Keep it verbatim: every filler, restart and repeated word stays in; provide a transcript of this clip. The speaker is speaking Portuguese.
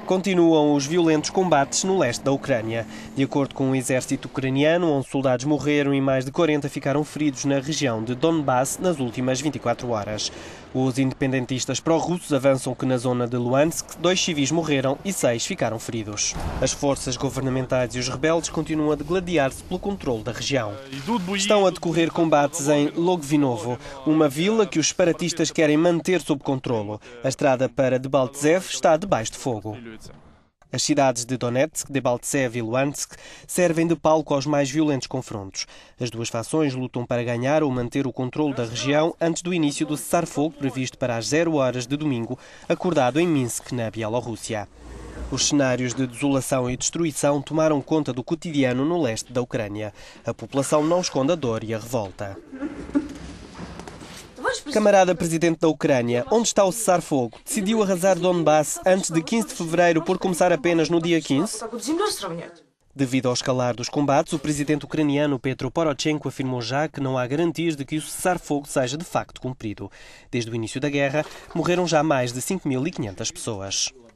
Continuam os violentos combates no leste da Ucrânia. De acordo com o exército ucraniano, onze soldados morreram e mais de quarenta ficaram feridos na região de Donbass nas últimas vinte e quatro horas. Os independentistas pró-russos avançam que na zona de Luhansk, dois civis morreram e seis ficaram feridos. As forças governamentais e os rebeldes continuam a degladiar-se pelo controle da região. Estão a decorrer combates em Logvinovo, uma vila que os separatistas querem manter sob controlo. A estrada para Debaltsev está debaixo de fogo. As cidades de Donetsk, Debaltsev e Luhansk servem de palco aos mais violentos confrontos. As duas fações lutam para ganhar ou manter o controle da região antes do início do cessar-fogo previsto para as zero horas de domingo, acordado em Minsk, na Bielorrússia. Os cenários de desolação e destruição tomaram conta do cotidiano no leste da Ucrânia. A população não esconde a dor e a revolta. Camarada Presidente da Ucrânia, onde está o cessar-fogo? Decidiu arrasar Donbass antes de quinze de fevereiro por começar apenas no dia quinze? Devido ao escalar dos combates, o presidente ucraniano Petro Poroshenko afirmou já que não há garantias de que o cessar-fogo seja de facto cumprido. Desde o início da guerra, morreram já mais de cinco mil e quinhentas pessoas.